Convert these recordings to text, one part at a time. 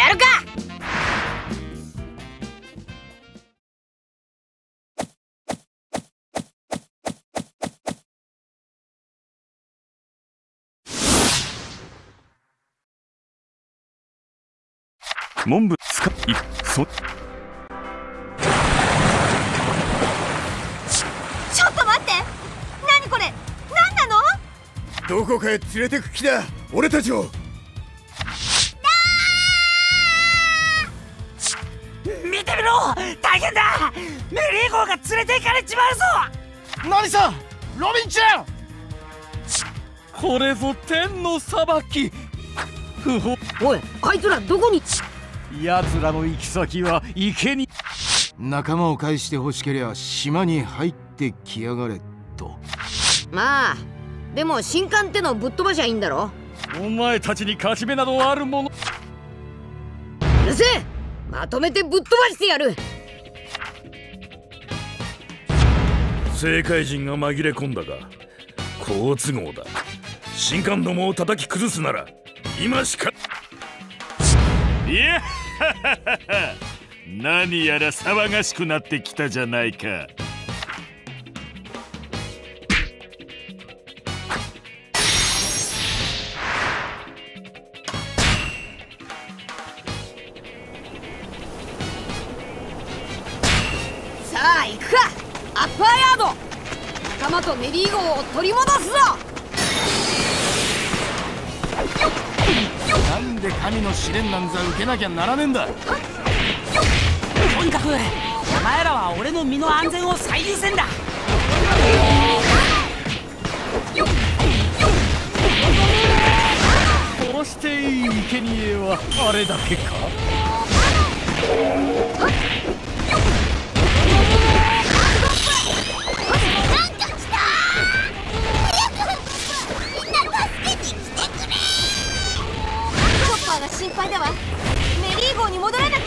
やるか。 文部使いそ。 ちょっと待って、何これ、何なの。 どこかへ連れてく気だ、俺たちを。 見てみろ、大変だ。メリーゴーが連れて行かれちまうぞ。 何さ、ロビンちゃん。 これぞ天の裁き。不法。 おい、あいつらどこに。 奴らの行き先は池に。 仲間を返して欲しけりゃ島に入ってきやがれと。 まあでも新艦ってのぶっ飛ばしゃいいんだろ。 お前たちに勝ち目などあるもの。 うるせえ、まとめてぶっ飛ばしてやる。 政界人が紛れ込んだが好都合だ。新艦どもを叩き崩すなら今しか。 いや何やら騒がしくなってきたじゃないか。 さあ行くか、アッパーヤード。仲間とメリーゴーを取り戻すぞ。 なんで神の試練なんざ受けなきゃならねえんだ。 とにかくお前らは俺の身の安全を最優先だ。 殺していい生贄はあれだけか。 心配だわ。メリー号に戻らなきゃ。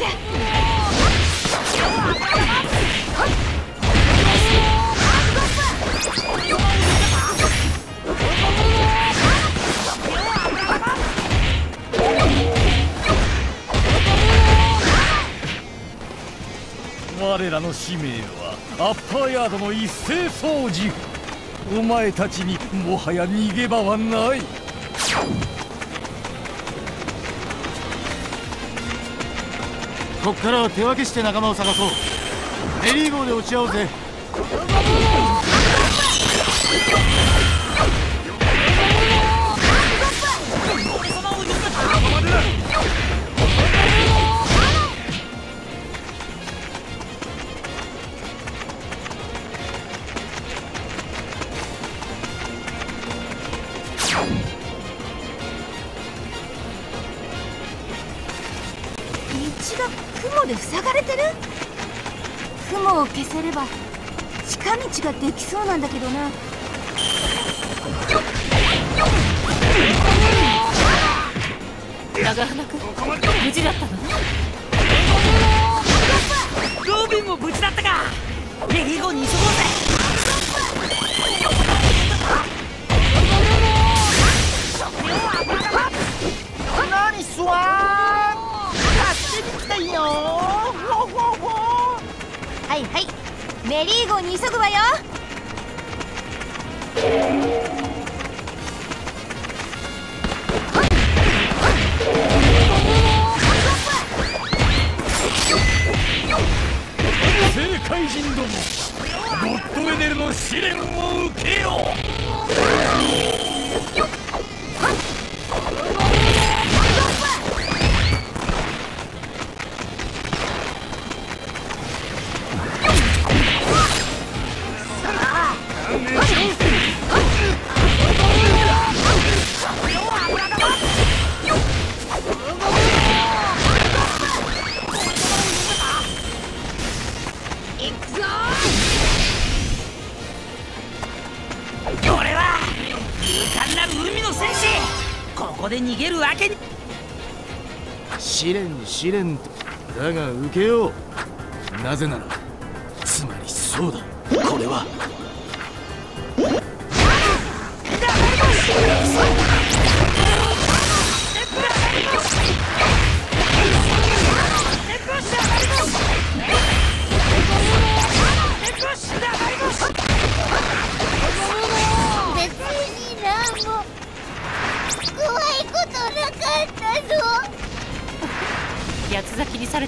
我らの使命はアッパーヤードの一斉掃除。お前たちにもはや逃げ場はない。 こっからは手分けして仲間を探そう。メリー号で落ち合おうぜ。 道が雲で塞がれてる。雲を消せれば近道ができそうなんだけどな。長花君、無事だったのね。 ロビンも無事だったか。メリーゴーに急ごうぜ。 何すわー、助けに来たよ。 はいはい、メリー号に急ぐわよ。 政界人ども、ゴッドウェネルの試練を受けよ。 俺は勇敢なる海の戦士。ここで逃げるわけに。 試練試練とだが受けよう。なぜならつまりそうだ、これは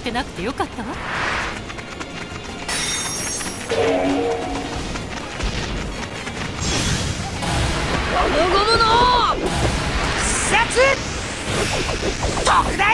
てなくてよかったわ。 ゴムゴムの視察特大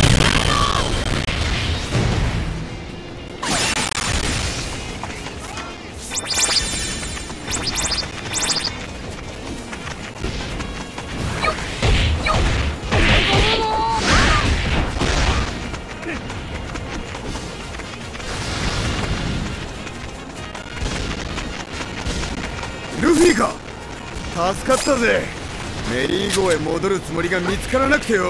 ルフィか。助かったぜ。メリー号へ戻るつもりが見つからなくてよ。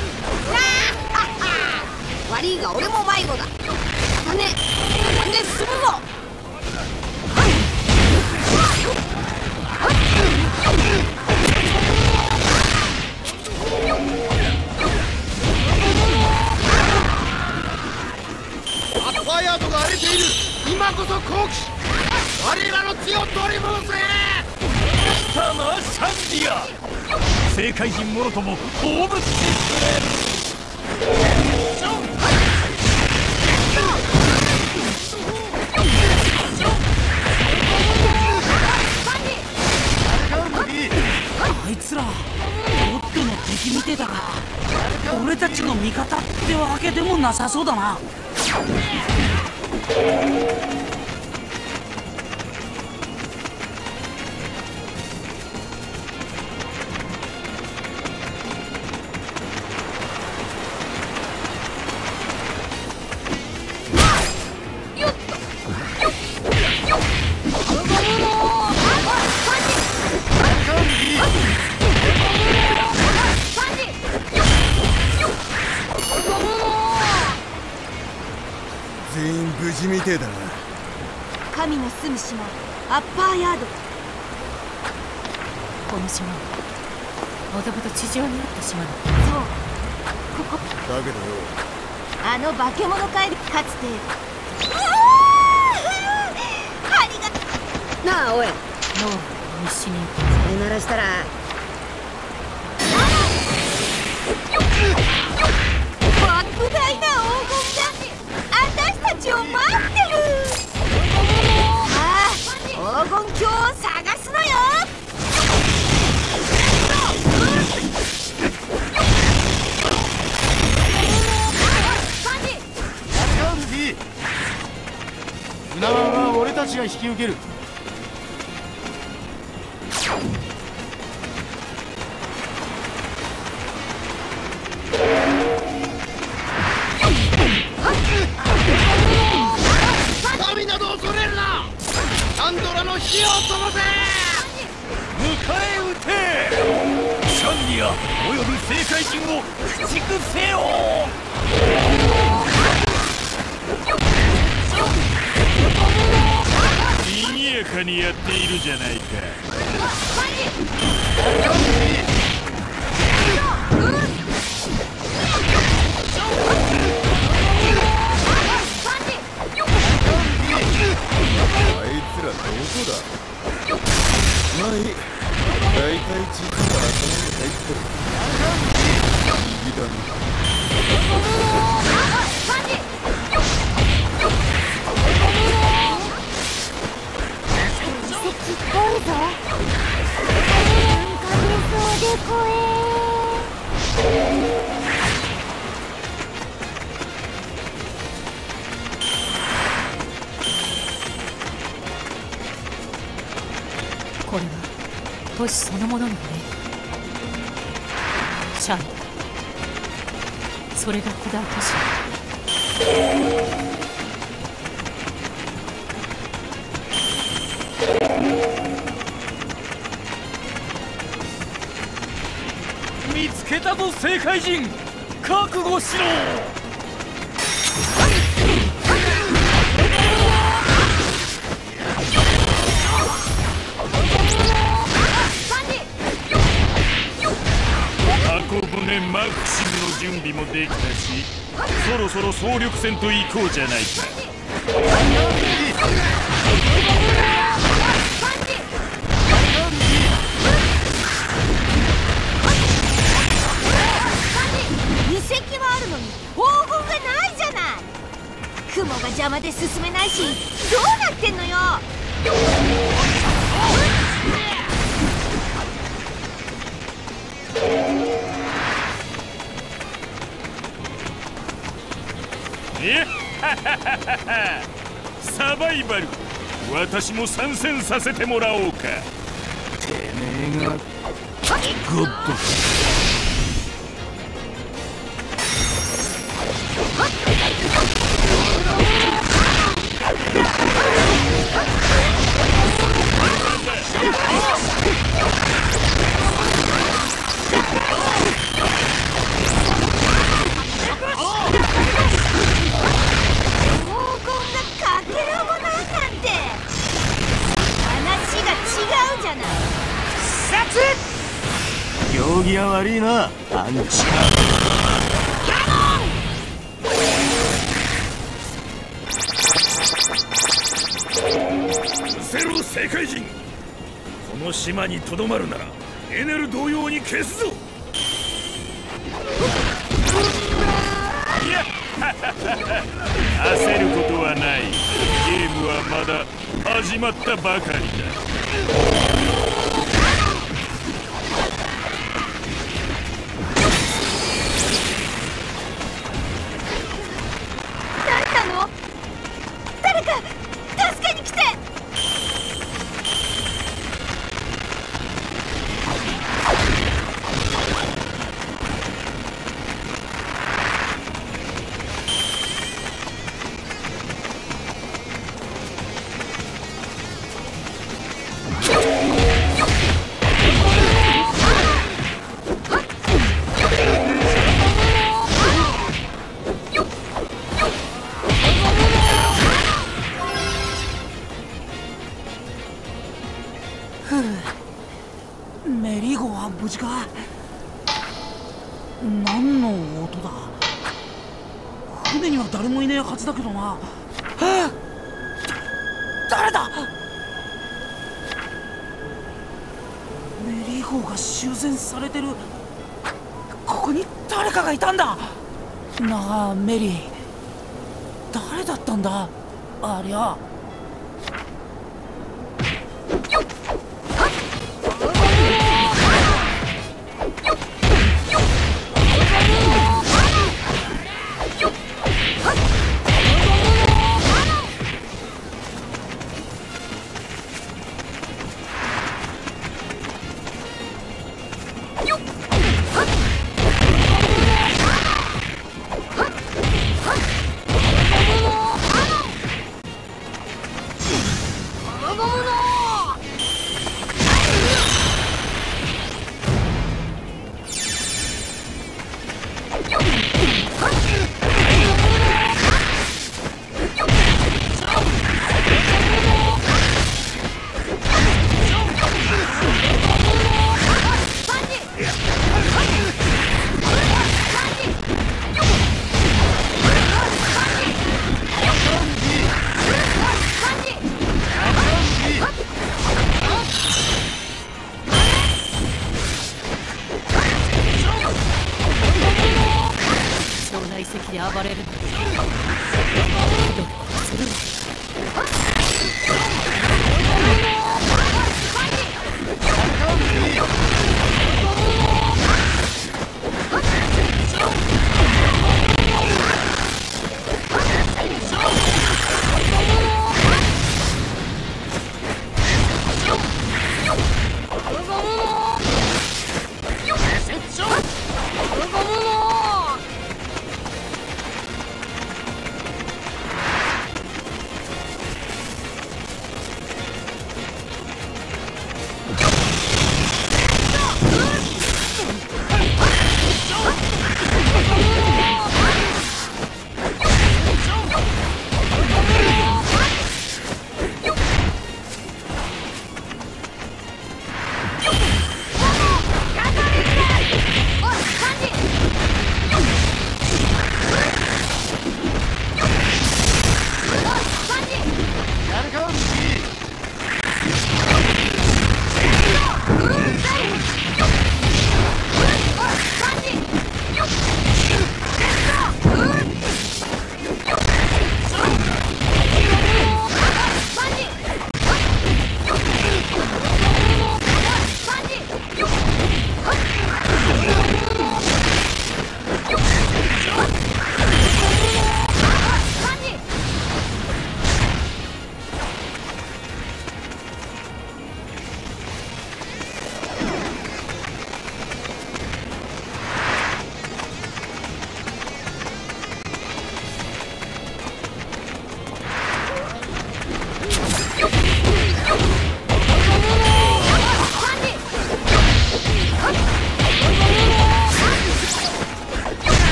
悪いが俺も迷子だ。金で済むぞ。 アッパーヤードが荒れている。今こそ好機。我らの血を取り戻せ。 来たなシャンディア。政界人もろとも葬ってくれ。 あいつらゴッドの敵みてえだが、俺たちの味方ってわけでもなさそうだな。 全員無事みてえだな。 神の住む島アッパーヤード。 この島はもともと地上にあった島だ。 そうここだけどよ、 あの化け物怪力かつて。ありがとうなあおい。 脳を必死にそれならしたら莫大な黄金が私たちを待ってる。ああ、黄金鏡を探すのよ。 船番は俺たちが引き受ける。神など恐れるな。アンドラの火を飛ばせ。 迎え撃て。シャンディアおよび政界人を駆逐せよ。賑やかにやっているじゃないか。 あいつらどこだ。まあいい。大体地域から頭に入ってる。いいだね。 すっごいぞ。なんか出そうで怖え。 これは都市そのもののね。シャン、それが古代都市。 見つけたぞ政界人、覚悟しろ。箱舟マクシムの準備もできたし、そろそろ総力戦と行こうじゃないか。 遺跡はあるのに黄金がないじゃない。 雲が邪魔で進めないし、どうなってんのよ。 サバイバル、私も参戦させてもらおうか。てめえがゴッド。 行儀は悪いな、アンチカ。 うせろ世界人、この島にとどまるならエネル同様に消すぞ。いや焦ることはない。ゲームはまだ始まったばかりだ。 誰か助けに来て。 メリーゴは無事か。何の音だ。船には誰もいねえはずだけどな。誰だ。メリーゴが修繕されてる。ここに誰かがいたんだ。なあメリー、誰だったんだありゃ。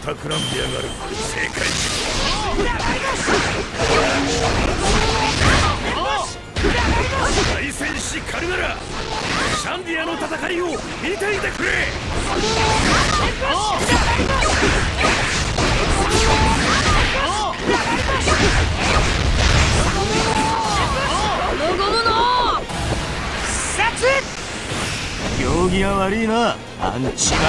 企んでやがる正解大戦士カルガラ、シャンディアの戦いを見ていてくれ。 行儀が悪いな、アンチが。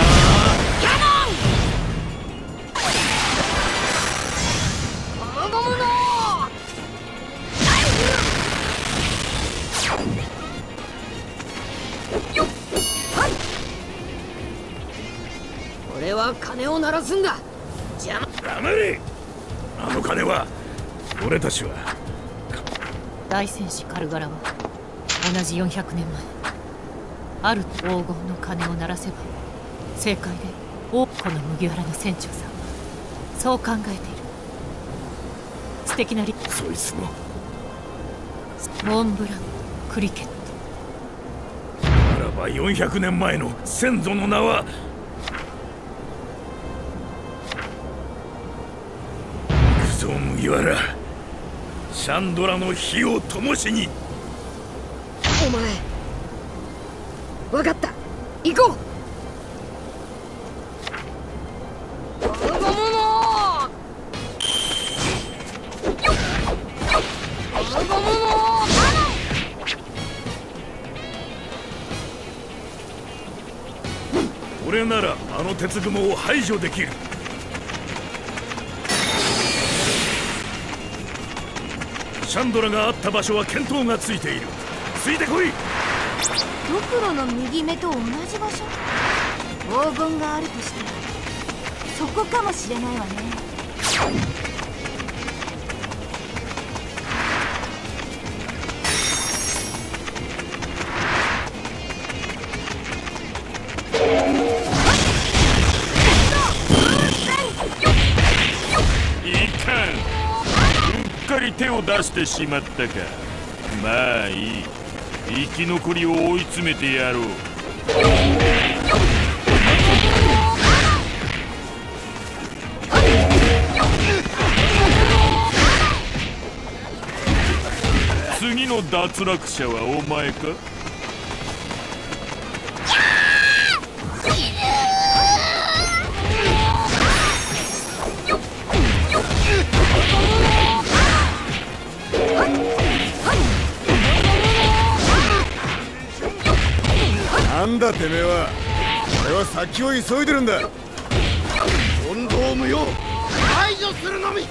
俺は鐘を鳴らすんだ。 黙れ。あの鐘は俺たちは。 大戦士カルガラは同じ400年前、ある黄金の鐘を鳴らせば正解でこの麦わらの船長さんはそう考えている。素敵なそいつもモンブランクリケット。 ならば400年前の先祖の名は。行くぞ麦わら、シャンドラの火を灯しに。 お前分かった、行こう。 俺ならあの鉄雲を排除できる。シャンドラがあった場所は見当がついている。ついてこい。 ドクロの右目と同じ場所。黄金があるとしたらそこかもしれないわね。 いかん、うっかり手を出してしまったか。まあいい、生き残りを追い詰めてやろう。次の脱落者はお前か。 なんだてめえは。俺は先を急いでるんだ。問答無用、排除するのみ。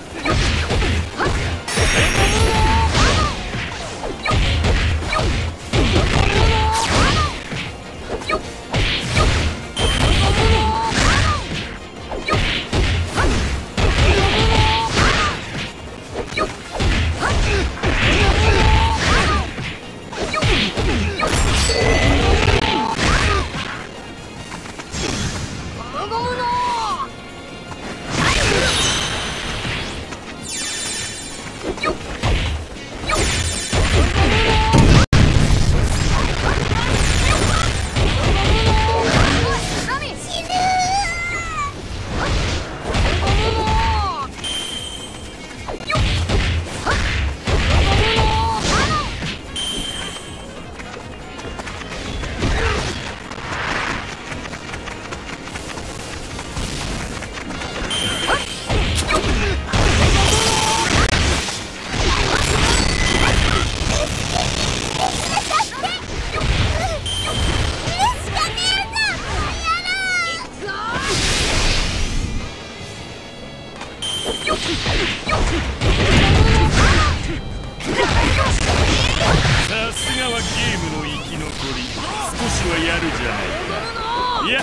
さすがはゲームの生き残り。少しはやるじゃないか。いや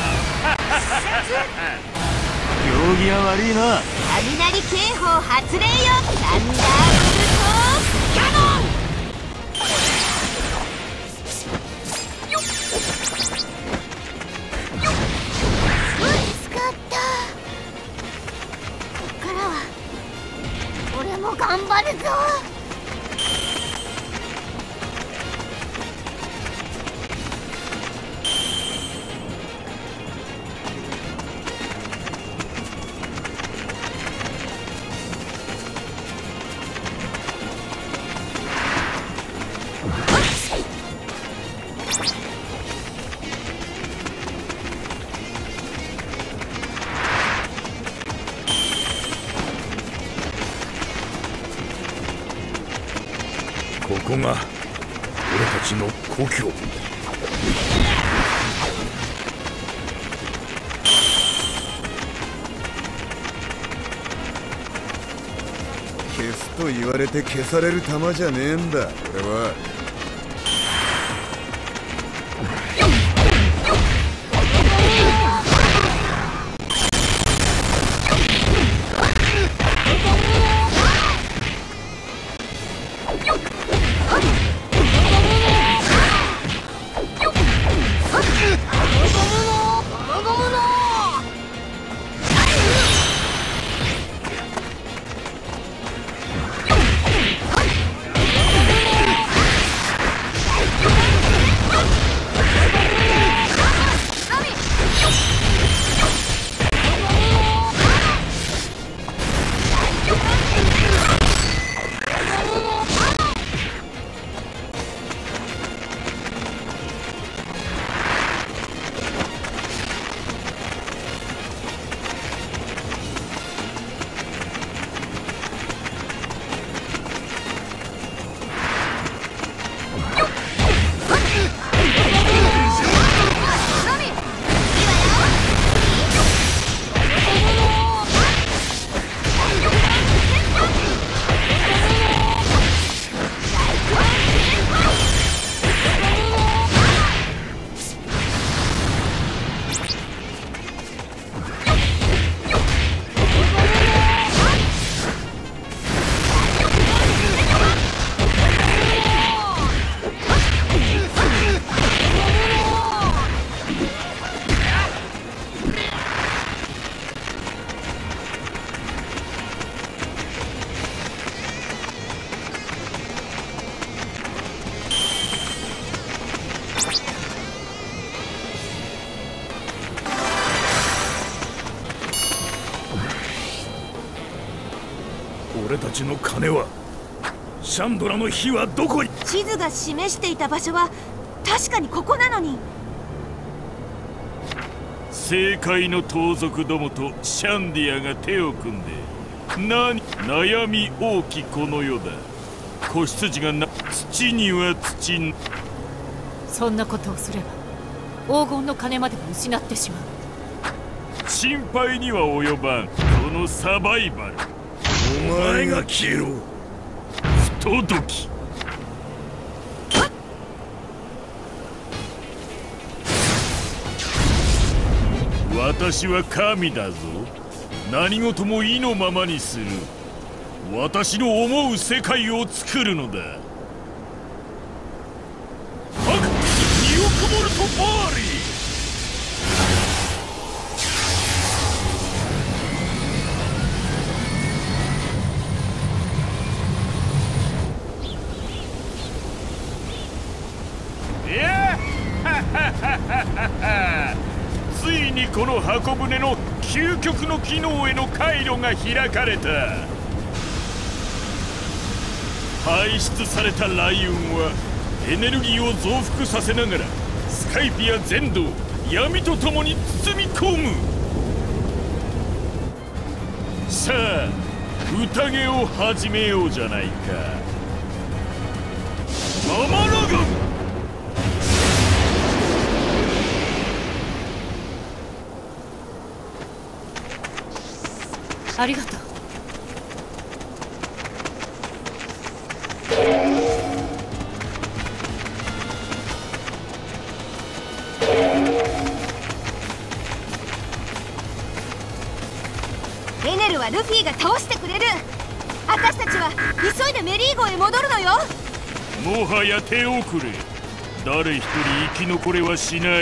行儀が悪いな。 雷警報発令よ、サンダーボルトキャノン。助かった。こっからは俺も頑張るぞ。 ここが俺たちの故郷。 消すと言われて消される玉じゃねえんだ俺は。 俺たちの金は、シャンドラの火はどこに。 地図が示していた場所は確かにここなのに。 政界の盗賊どもとシャンディアが手を組んで悩み大きこの世だ。子羊が土には土。 そんなことをすれば黄金の金までも失ってしまう。 心配には及ばん。このサバイバル、 お前が消えろ。 不届き。私は神だぞ。何事も意のままにする。私の思う世界を作るのだ。ハクニオクモルトバーリー。ついにこの箱舟の究極の機能への回路が開かれた。排出された雷雲はエネルギーを増幅させながらスカイピア全土を闇とともに包み込む。さあ宴を始めようじゃないか。ママラガン。 ありがとう。 エネルはルフィが倒してくれる。私たちは急いでメリー号へ戻るのよ。 もはや手遅れ。誰一人生き残れはしない。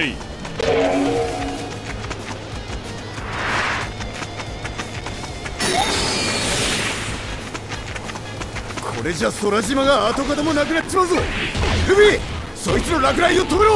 これじゃ空島が跡形もなくなっちまうぞ。ルフィ、そいつの落雷を止めろ。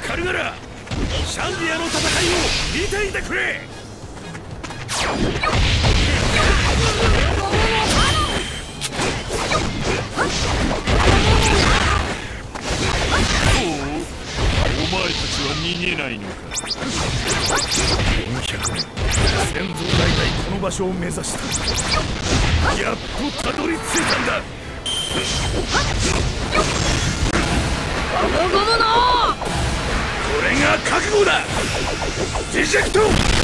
カルガラ、シャンディアの戦いを見ていてくれ。 お前たちは逃げないのか。 400年、先祖代々この場所を目指した。やっとたどり着いたんだ。 ゴムのこれが覚悟だ。ディジェクト。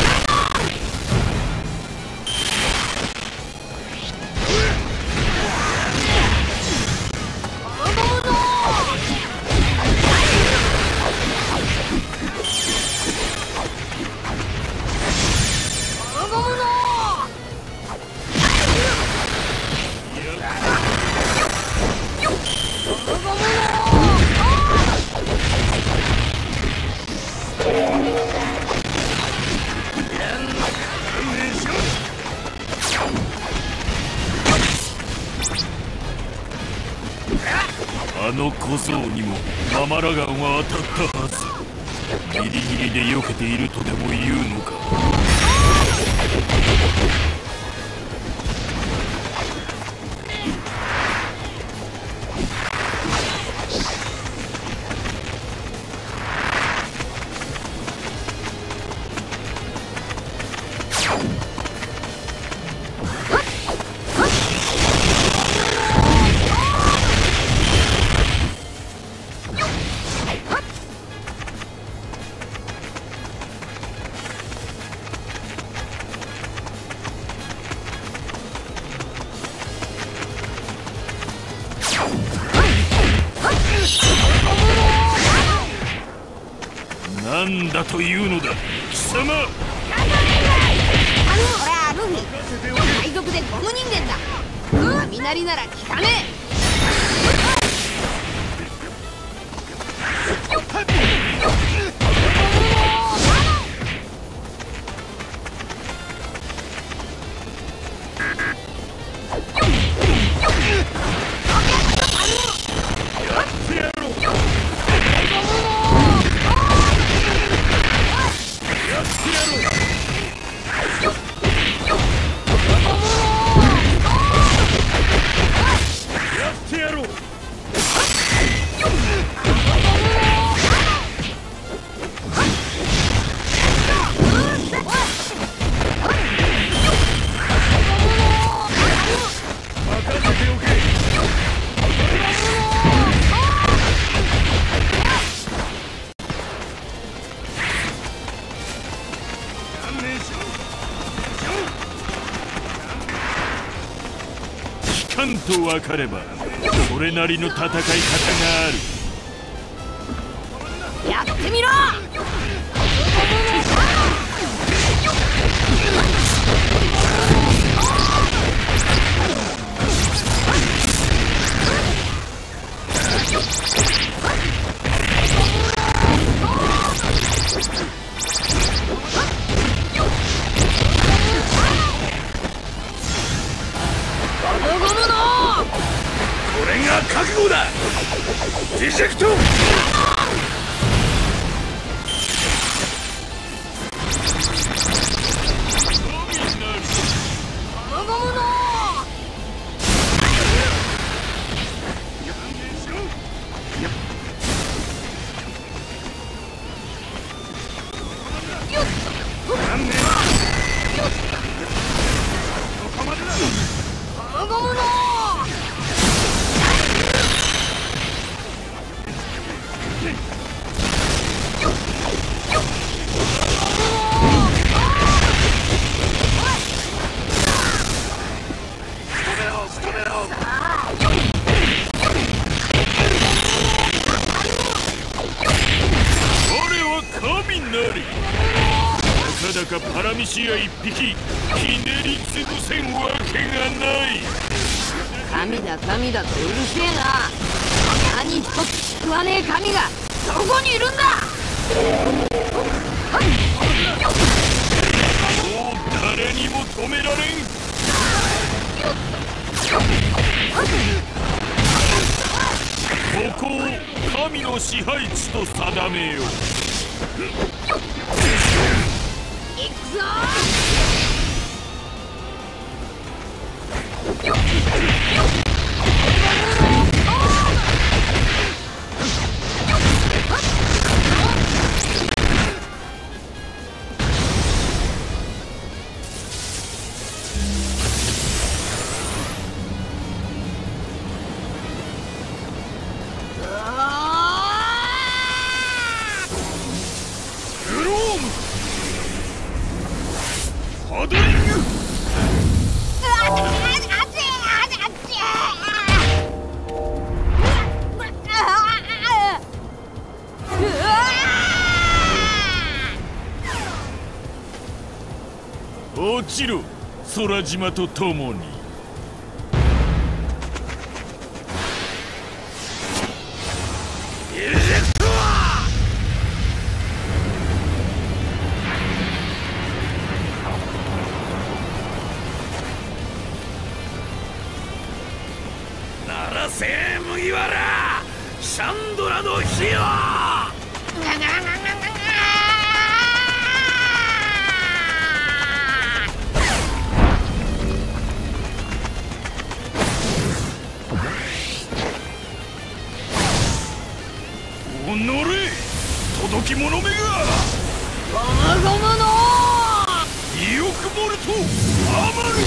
あの小僧にもママラガンは当たったはず。ギリギリで避けているとでも言うのか。なんだというのだ貴様。 俺はルフィ、海賊でゴム人間だ。雷なら効かね効かんと分かればそれなりの戦い方がある。 やってみろ。 これが覚悟だ。ディジェクト。 ただかパラミシア一匹ひねり潰せんわけがない。 神だ神だとうるせえな。何一つ救わねえ神がどこにいるんだ。 もう誰にも止められん。ここを神の支配地と定めよう。 落ちろ空島と共に。 ならせ麦わらシャンドラの火よ。 おのれ届き者めがゴムゴムの意欲ボルト余る。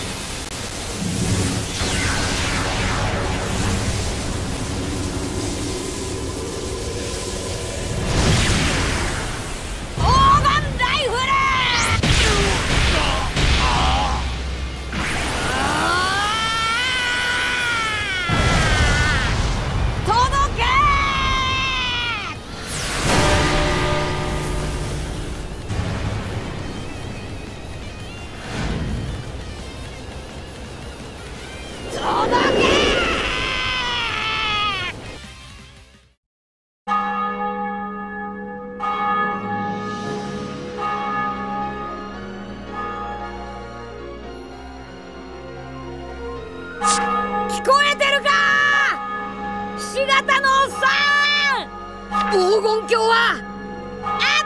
聞こえてるかひし形のおっさん、黄金鏡はあ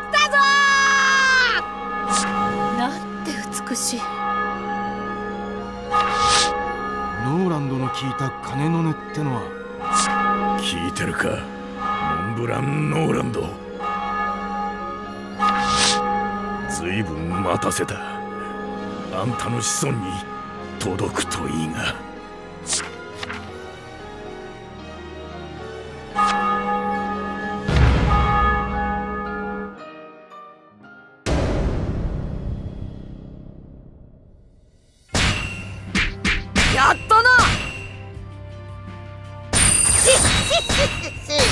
ったぞ。 なんて美しい。 ノーランドの聞いた鐘の音ってのは。 聞いてるかモンブラン・ノーランド。ずいぶん待たせた。あんたの子孫に届くといいが。 やったな。